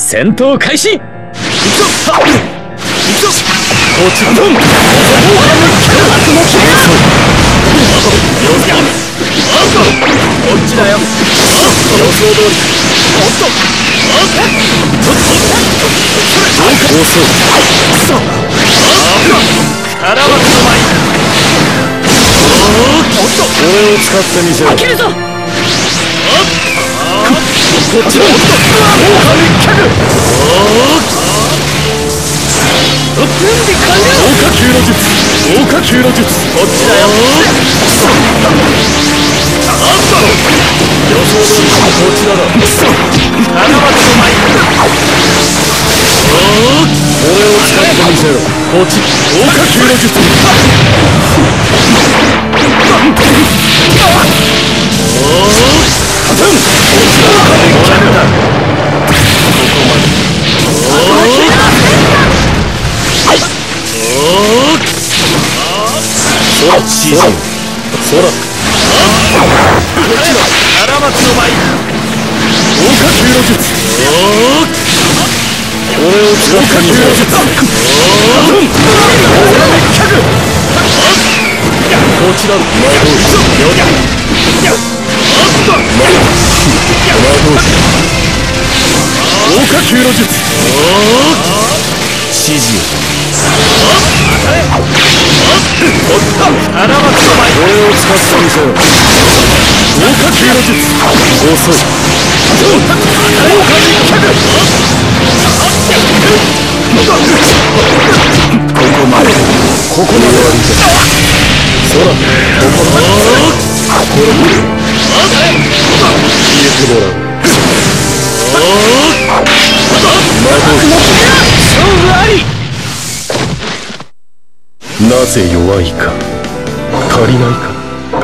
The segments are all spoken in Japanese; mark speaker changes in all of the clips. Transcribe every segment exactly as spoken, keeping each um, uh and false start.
Speaker 1: 戦闘開始。行くぞ。行くぞ。こっちだ。こっちだよ。予想通り。おっと。遅い。カラバツの前。おっと。俺を使ってみせろ。開けるぞ。こっちだ。おっと。準備完了。豪華球の術。豪華球の術。こっちだよ。予想通りこちらだ。カラバツの前。俺を使ってみせろ。こっち。豪華球の術。カトン。こちらだ。こられた。ここまで。そらシーズン。そら。荒松の舞。豪華球の術。俺を使ってみせろ。こちらの魔導士。豪華球の術。指示を。荒松の舞。俺を使ってみせろ。豪華球の術。遅い。豪華一脚。ここまで。ここまでは見て。そら、ここまで。これまで。消えてもらう。魔導士。勝負あり。なぜ弱いか。足りないか。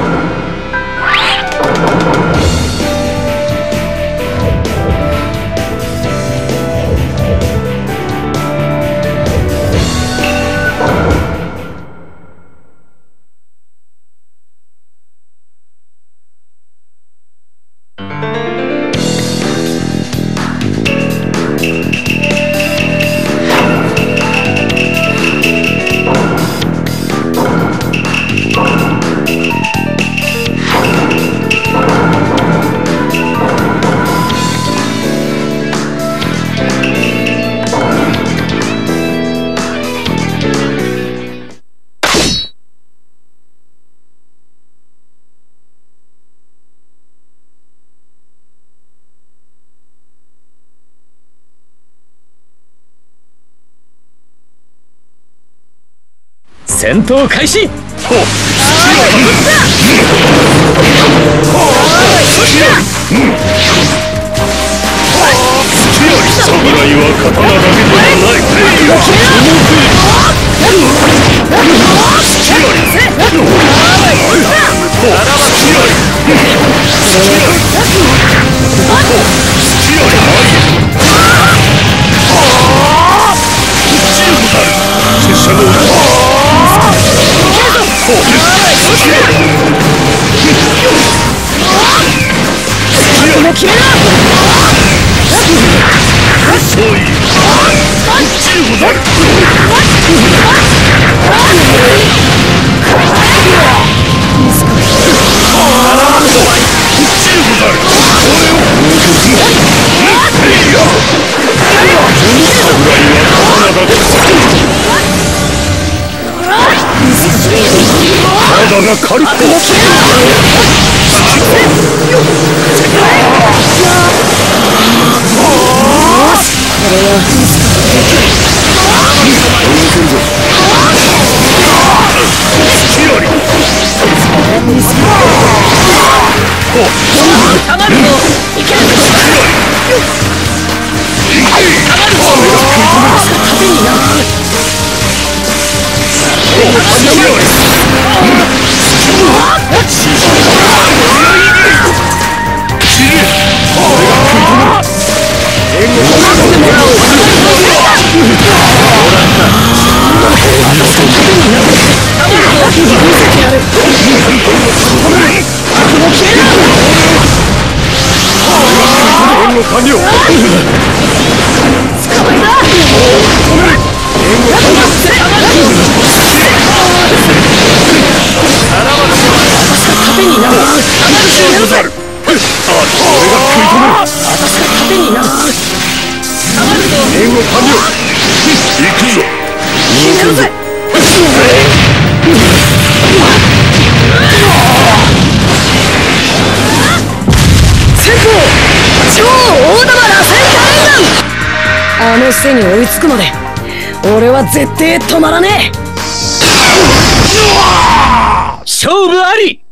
Speaker 1: 戦闘開始。ほう。侍は刀だけではない。決めろ。そういい。あっちでござる。体がカリッと。完了。
Speaker 2: になる。
Speaker 1: 任務完了。行くぞ。
Speaker 2: 決めるぜ。先鋒超大玉螺旋火炎弾。あの背に追いつくまで俺は絶対止まらねえ。
Speaker 1: 勝負あり。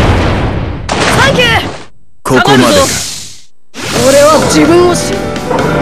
Speaker 2: サンキュー。
Speaker 1: ここまでか。
Speaker 2: 俺は自分を知る。